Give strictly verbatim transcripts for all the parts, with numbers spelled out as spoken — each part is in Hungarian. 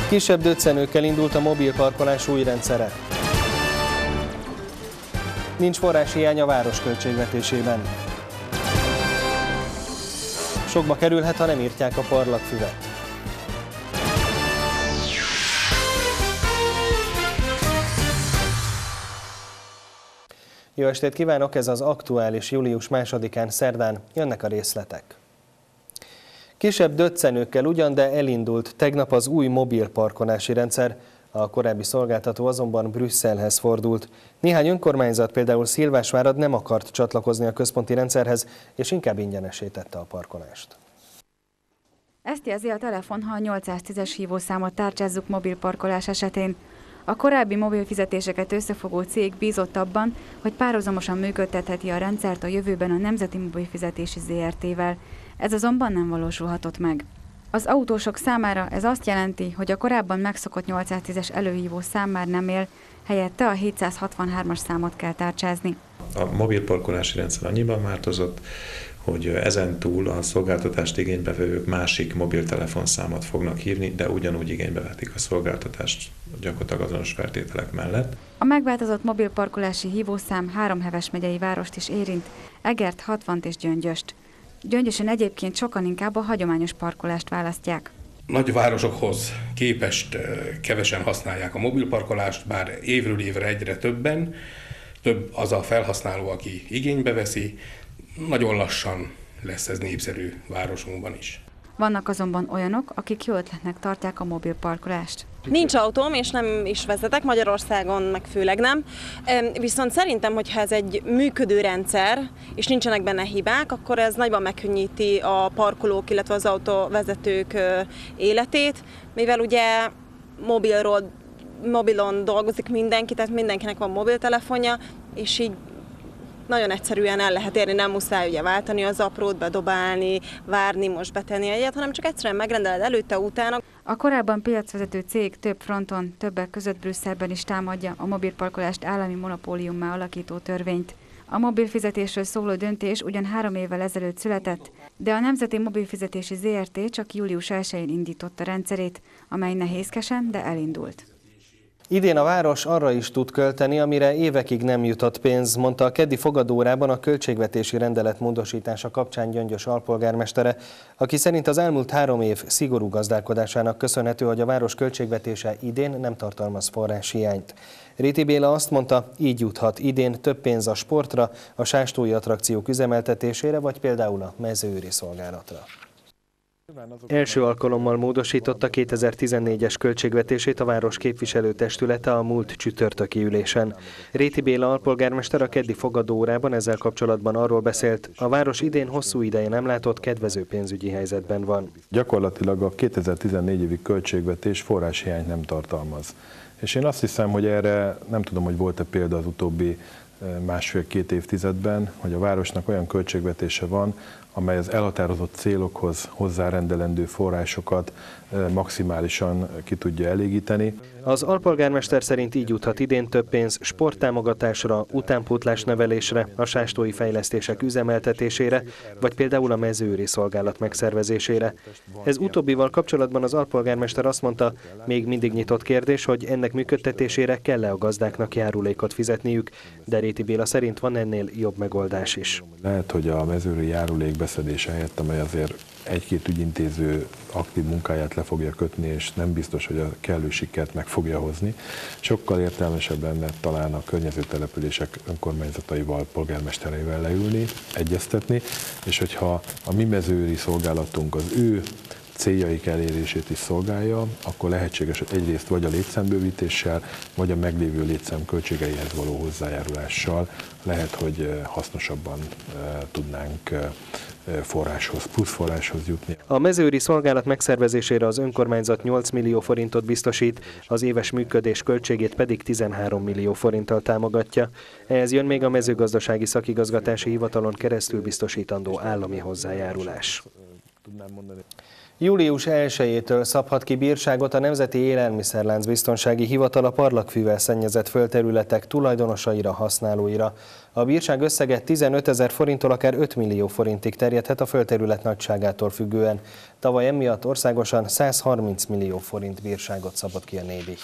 Kisebb döccenőkkel indult a mobil parkolás új rendszere. Nincs forráshiány a város költségvetésében. Sokba kerülhet, ha nem írtják a parlagfüvet. Jó estét kívánok, ez az aktuális július másodikán szerdán, jönnek a részletek. Kisebb döccenőkkel ugyan, de elindult tegnap az új mobil parkolási rendszer, a korábbi szolgáltató azonban Brüsszelhez fordult. Néhány önkormányzat, például Szilvásvárad nem akart csatlakozni a központi rendszerhez, és inkább ingyenesé tette a parkolást. Ezt jelzi a telefon, ha a nyolcszáztízes hívószámot tárcsázzuk mobil parkolás esetén. A korábbi mobil fizetéseket összefogó cég bízott abban, hogy párhuzamosan működtetheti a rendszert a jövőben a Nemzeti Mobil Fizetési zé er té-vel. Ez azonban nem valósulhatott meg. Az autósok számára ez azt jelenti, hogy a korábban megszokott nyolcszáztízes előhívó szám már nem él, helyette a hétszázhatvanhármas számot kell tárcsázni. A mobil parkolási rendszer annyiban változott, hogy ezen túl a szolgáltatást igénybevevők másik mobiltelefonszámot fognak hívni, de ugyanúgy igénybe vetik a szolgáltatást gyakorlatilag azonos feltételek mellett. A megváltozott mobil parkolási hívószám három Heves megyei várost is érint, Egert, Hatvant és Gyöngyöst. Gyöngyösen egyébként sokan inkább a hagyományos parkolást választják. Nagy városokhoz képest kevesen használják a mobilparkolást, bár évről évre egyre többen. Több az a felhasználó, aki igénybe veszi. Nagyon lassan lesz ez népszerű városunkban is. Vannak azonban olyanok, akik jó ötletnek tartják a mobil parkolást. Nincs autóm, és nem is vezetek, Magyarországon meg főleg nem. Viszont szerintem, hogyha ez egy működő rendszer, és nincsenek benne hibák, akkor ez nagyban megkönnyíti a parkolók, illetve az autóvezetők életét, mivel ugye mobilról, mobilon dolgozik mindenki, tehát mindenkinek van mobiltelefonja, és így nagyon egyszerűen el lehet érni, nem muszáj ugye váltani az aprót, bedobálni, várni, most betenni egyet, hanem csak egyszerűen megrendeled előtte, utána. A korábban piacvezető cég több fronton, többek között Brüsszelben is támadja a mobilparkolást állami monopóliummá alakító törvényt. A mobilfizetésről szóló döntés ugyan három évvel ezelőtt született, de a Nemzeti Mobilfizetési zé er té csak július elsején indította rendszerét, amely nehézkesen, de elindult. Idén a város arra is tud költeni, amire évekig nem jutott pénz, mondta a keddi fogadórában a költségvetési rendelet módosítása kapcsán Gyöngyös alpolgármestere, aki szerint az elmúlt három év szigorú gazdálkodásának köszönhető, hogy a város költségvetése idén nem tartalmaz forráshiányt. Réti Béla azt mondta, így juthat idén több pénz a sportra, a sástói attrakciók üzemeltetésére, vagy például a mezőőri szolgálatra. Első alkalommal módosította kétezer-tizennégyes költségvetését a város képviselőtestülete a múlt csütörtöki ülésen. Réti Béla alpolgármester a keddi fogadóórában ezzel kapcsolatban arról beszélt, a város idén hosszú ideje nem látott kedvező pénzügyi helyzetben van. Gyakorlatilag a kétezer-tizennégy évi költségvetés forráshiányt nem tartalmaz. És én azt hiszem, hogy erre nem tudom, hogy volt-e példa az utóbbi másfél-két évtizedben, hogy a városnak olyan költségvetése van, amely az elhatározott célokhoz hozzárendelendő forrásokat maximálisan ki tudja elégíteni. Az alpolgármester szerint így juthat idén több pénz sporttámogatásra, utánpótlás nevelésre, a sástói fejlesztések üzemeltetésére, vagy például a mezőőri szolgálat megszervezésére. Ez utóbbival kapcsolatban az alpolgármester azt mondta, még mindig nyitott kérdés, hogy ennek működtetésére kell-e a gazdáknak járulékot fizetniük, de Réti Béla szerint van ennél jobb megoldás is. Lehet, hogy a mezőőri járulék beszedése helyett, amely azért egy-két ügyintéző aktív munkáját le fogja kötni, és nem biztos, hogy a kellő sikert meg fogja hozni. Sokkal értelmesebb lenne talán a környező települések önkormányzataival, polgármestereivel leülni, egyeztetni, és hogyha a mi mezőőri szolgálatunk az ő céljaik elérését is szolgálja, akkor lehetséges, hogy egyrészt vagy a létszámbővítéssel, vagy a meglévő létszám költségeihez való hozzájárulással lehet, hogy hasznosabban tudnánk forráshoz, plusz forráshoz jutni. A mezőőri szolgálat megszervezésére az önkormányzat nyolc millió forintot biztosít, az éves működés költségét pedig tizenhárom millió forinttal támogatja. Ehhez jön még a mezőgazdasági szakigazgatási hivatalon keresztül biztosítandó állami hozzájárulás. július elsejétől szabhat ki bírságot a Nemzeti Élelmiszerláncbiztonsági Hivatal a parlagfűvel szennyezett földterületek tulajdonosaira, használóira. A bírság összege tizenötezer forinttól akár öt millió forintig terjedhet a földterület nagyságától függően. Tavaly emiatt országosan százharminc millió forint bírságot szabott ki a Nébih.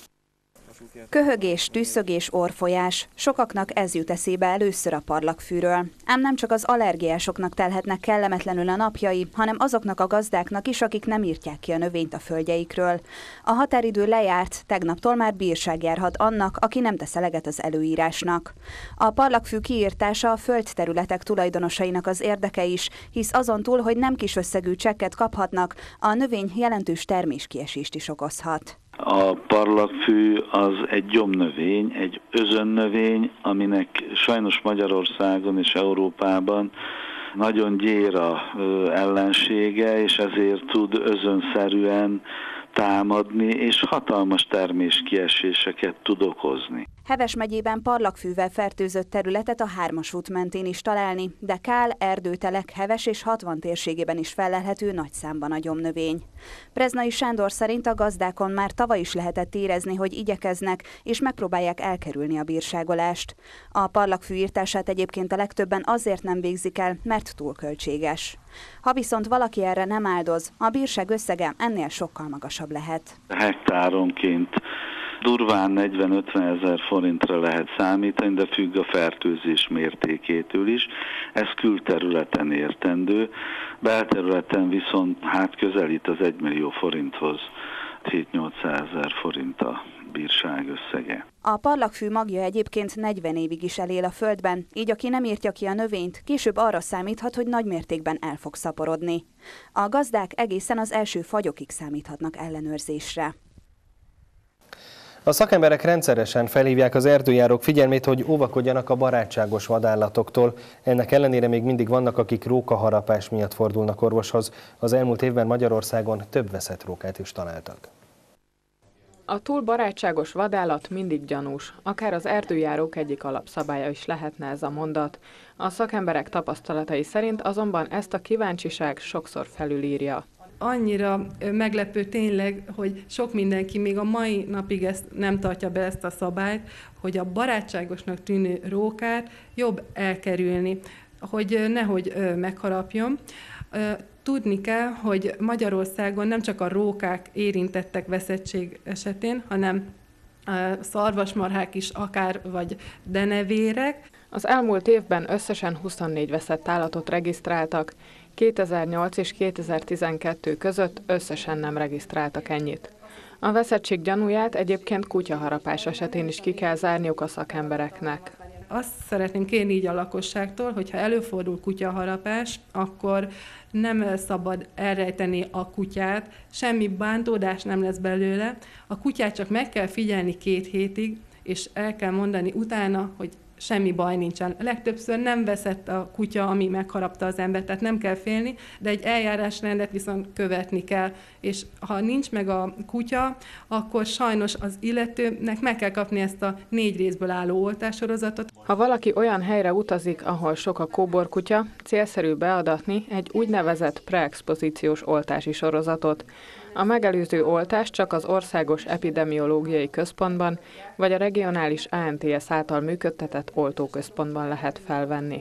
Köhögés, tüsszögés, orrfolyás. Sokaknak ez jut eszébe először a parlagfűről. Ám nem csak az allergiásoknak telhetnek kellemetlenül a napjai, hanem azoknak a gazdáknak is, akik nem írtják ki a növényt a földjeikről. A határidő lejárt, tegnaptól már bírság járhat annak, aki nem tesz eleget az előírásnak. A parlagfű kiírtása a földterületek tulajdonosainak az érdeke is, hisz azon túl, hogy nem kis összegű csekket kaphatnak, a növény jelentős terméskiesést is okozhat. A parlagfű az egy gyomnövény, egy özönnövény, aminek sajnos Magyarországon és Európában nagyon gyér a ellensége, és ezért tud özönszerűen támadni, és hatalmas terméskieséseket tud okozni. Heves megyében parlagfűvel fertőzött területet a hármas út mentén is találni, de Kál, Erdőtelek, Heves és Hatvan térségében is fellelhető nagy számban a gyomnövény. Preznai Sándor szerint a gazdákon már tavaly is lehetett érezni, hogy igyekeznek és megpróbálják elkerülni a bírságolást. A parlagfű írtását egyébként a legtöbben azért nem végzik el, mert túl költséges. Ha viszont valaki erre nem áldoz, a bírság összege ennél sokkal magasabb lehet. Hektáronként durván negyven-ötven ezer forintra lehet számítani, de függ a fertőzés mértékétől is. Ez külterületen értendő, belterületen viszont hát közelít az egymillió forinthoz, hét-nyolcszázezer forint a bírság összege. A parlagfű magja egyébként negyven évig is elél a földben, így aki nem írtja ki a növényt, később arra számíthat, hogy nagy mértékben el fog szaporodni. A gazdák egészen az első fagyokig számíthatnak ellenőrzésre. A szakemberek rendszeresen felhívják az erdőjárók figyelmét, hogy óvakodjanak a barátságos vadállatoktól. Ennek ellenére még mindig vannak, akik rókaharapás miatt fordulnak orvoshoz. Az elmúlt évben Magyarországon több veszett rókát is találtak. A túl barátságos vadállat mindig gyanús, akár az erdőjárók egyik alapszabálya is lehetne ez a mondat. A szakemberek tapasztalatai szerint azonban ezt a kíváncsiság sokszor felülírja. Annyira meglepő tényleg, hogy sok mindenki még a mai napig ezt nem tartja be ezt a szabályt, hogy a barátságosnak tűnő rókát jobb elkerülni, hogy nehogy megharapjon. Tudni kell, hogy Magyarországon nem csak a rókák érintettek veszettség esetén, hanem szarvasmarhák is akár, vagy denevérek. Az elmúlt évben összesen huszonnégy veszett állatot regisztráltak, kétezer-nyolc és kétezer-tizenkettő között összesen nem regisztráltak ennyit. A veszettség gyanúját egyébként kutyaharapás esetén is ki kell zárniuk a szakembereknek. Azt szeretném kérni így a lakosságtól, hogy ha előfordul kutyaharapás, akkor nem szabad elrejteni a kutyát, semmi bántódás nem lesz belőle. A kutyát csak meg kell figyelni két hétig, és el kell mondani utána, hogy semmi baj nincsen. Legtöbbször nem veszett a kutya, ami megharapta az embert, tehát nem kell félni, de egy eljárásrendet viszont követni kell. És ha nincs meg a kutya, akkor sajnos az illetőnek meg kell kapni ezt a négy részből álló oltássorozatot. Ha valaki olyan helyre utazik, ahol sok a kóborkutya, célszerű beadatni egy úgynevezett preexpozíciós oltási sorozatot. A megelőző oltást csak az Országos Epidemiológiai Központban vagy a regionális á en té es által működtetett oltóközpontban lehet felvenni.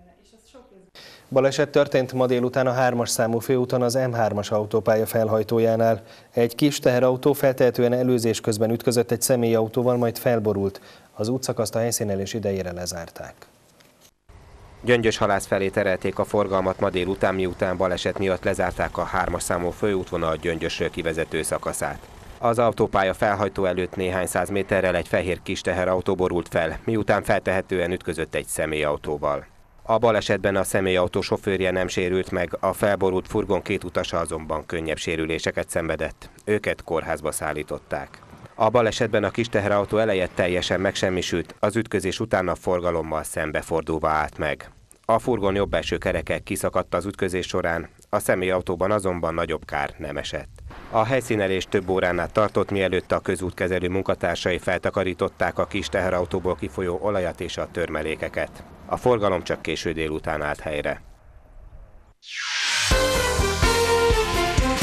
Baleset történt ma délután a hármas számú főúton az em hármas autópálya felhajtójánál. Egy kis teherautó feltehetően előzés közben ütközött egy személyautóval, majd felborult. Az útszakaszt a helyszínelés idejére lezárták. Gyöngyöshalász felé terelték a forgalmat ma délután, miután baleset miatt lezárták a hármas számú főútvonal Gyöngyösről kivezető szakaszát. Az autópálya felhajtó előtt néhány száz méterrel egy fehér kis teherautó borult fel, miután feltehetően ütközött egy személyautóval. A balesetben a személyautó sofőrje nem sérült meg, a felborult furgon két utasa azonban könnyebb sérüléseket szenvedett. Őket kórházba szállították. A balesetben a kis teherautó eleje teljesen megsemmisült, az ütközés után a forgalommal szembefordulva állt meg. A furgon jobb belső kereke kiszakadt az ütközés során, a személyautóban azonban nagyobb kár nem esett. A helyszínelés több órán át tartott, mielőtt a közútkezelő munkatársai feltakarították a kis teherautóból kifolyó olajat és a törmelékeket. A forgalom csak késő délután állt helyre.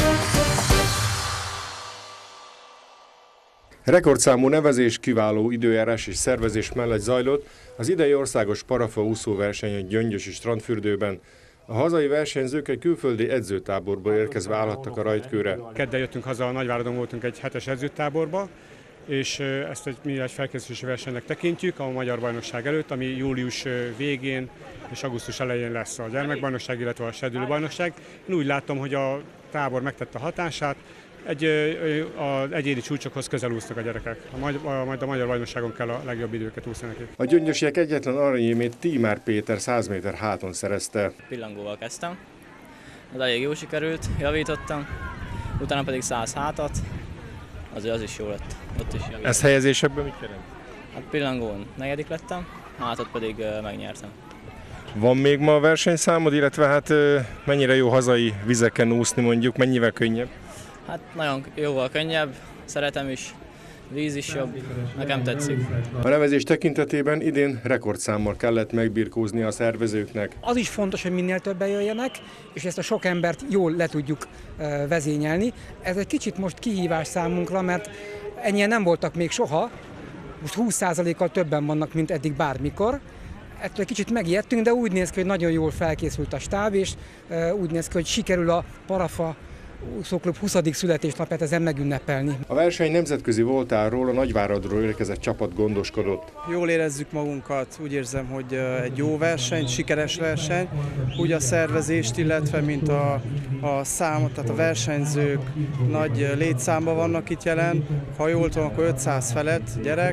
Rekordszámú nevezés, kiváló időjárás és szervezés mellett zajlott az idei országos parafa úszóverseny a Gyöngyösi strandfürdőben. A hazai versenyzők egy külföldi edzőtáborból érkezve állhattak a rajtkőre. Kedden jöttünk haza, a Nagyváradon voltunk egy hetes edzőtáborba, és ezt egy, mi egy felkészülési versenynek tekintjük a magyar bajnokság előtt, ami július végén és augusztus elején lesz a gyermekbajnokság, illetve a serdülőbajnokság. Én úgy látom, hogy a tábor megtette a hatását, egy, az egyéni csúcsokhoz közel úsznak a gyerekek. A majd, a, majd a magyar bajnokságon kell a legjobb időket úszni nekik. A gyöngyösiek egyetlen aranyérmét Tímár Péter száz méter háton szerezte. Pillangóval kezdtem, az elég jó sikerült, javítottam, utána pedig száz hátat, azért az is jó lett. Ott is javítottam. Ez helyezésekben mit jelent? Hát pillangón negyedik lettem, hátat pedig uh, megnyertem. Van még ma a versenyszámod, illetve hát mennyire jó hazai vizeken úszni mondjuk, mennyivel könnyebb? Hát nagyon jóval könnyebb, szeretem is, víz is jobb, nekem tetszik. A nevezés tekintetében idén rekordszámmal kellett megbirkózni a szervezőknek. Az is fontos, hogy minél többen jöjjenek, és ezt a sok embert jól le tudjuk vezényelni. Ez egy kicsit most kihívás számunkra, mert ennyien nem voltak még soha, most húsz százalékkal többen vannak, mint eddig bármikor. Ettől egy kicsit megijedtünk, de úgy néz ki, hogy nagyon jól felkészült a stáb, és úgy néz ki, hogy sikerül a Parafa Úszóklub huszadik születésnapját ezen megünnepelni. A verseny nemzetközi voltáról, a Nagyváradról érkezett csapat gondoskodott. Jól érezzük magunkat, úgy érzem, hogy egy jó verseny, sikeres verseny, úgy a szervezést, illetve mint a, a számot, tehát a versenyzők nagy létszámban vannak itt jelen. Ha jól tudom, akkor ötszáz felett gyerek,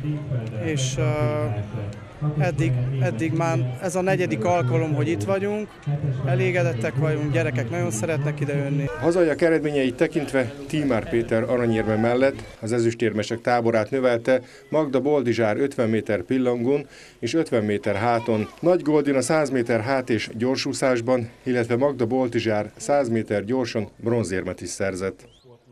és Eddig, eddig már ez a negyedik alkalom, hogy itt vagyunk, elégedettek vagyunk, gyerekek nagyon szeretnek ide jönni. Hazaiak eredményeit tekintve Tímár Péter aranyérme mellett az ezüstérmesek táborát növelte Magda Boldizsár ötven méter pillangón és ötven méter háton, Nagy Goldin a száz méter hát és gyorsúszásban, illetve Magda Boldizsár száz méter gyorsan bronzérmet is szerzett.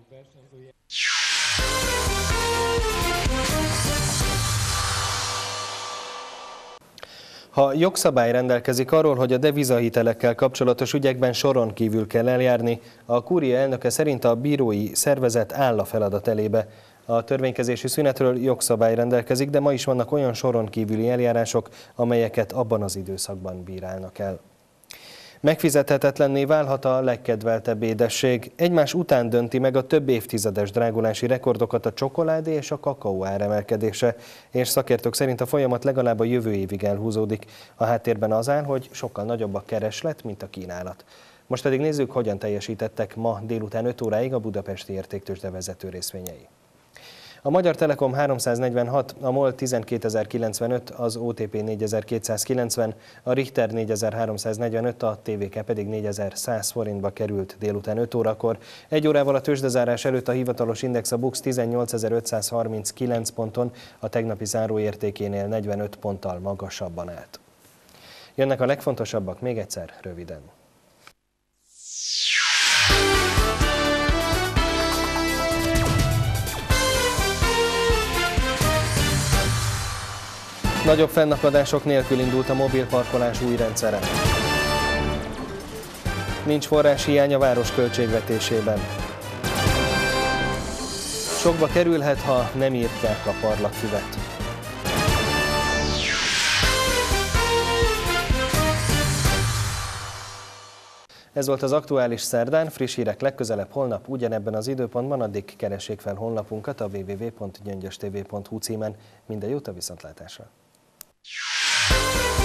Ha jogszabály rendelkezik arról, hogy a devizahitelekkel kapcsolatos ügyekben soron kívül kell eljárni, a kúria elnöke szerint a bírói szervezet áll a feladat elébe. A törvénykezési szünetről jogszabály rendelkezik, de ma is vannak olyan soron kívüli eljárások, amelyeket abban az időszakban bírálnak el. Megfizethetetlenné válhat a legkedveltebb édesség. Egymás után dönti meg a több évtizedes drágulási rekordokat a csokoládé és a kakaó áremelkedése, és szakértők szerint a folyamat legalább a jövő évig elhúzódik. A háttérben az áll, hogy sokkal nagyobb a kereslet, mint a kínálat. Most pedig nézzük, hogyan teljesítettek ma délután öt óráig a budapesti értéktőzsde vezető részvényei. A Magyar Telekom háromszáznegyvenhat, a MOL tizenkétezer-kilencvenöt, az o té pé négyezer-kétszázkilencven, a Richter négyezer-háromszáznegyvenöt, a té vé ká pedig négyezer-száz forintba került délután öt órakor. Egy órával a tőzsdezárás előtt a hivatalos index a BUX tizennyolcezer-ötszázharminckilenc ponton, a tegnapi záróértékénél negyvenöt ponttal magasabban állt. Jönnek a legfontosabbak még egyszer röviden. Nagyobb fennakadások nélkül indult a mobilparkolás új rendszere. Nincs forráshiány a város költségvetésében. Sokba kerülhet, ha nem írtják a parlagfüvet. Ez volt az aktuális szerdán, friss hírek legközelebb holnap ugyanebben az időpontban, addig keressék fel honlapunkat a double-u double-u double-u pont gyöngyöstv pont hu címen. Minden jót, a viszontlátásra!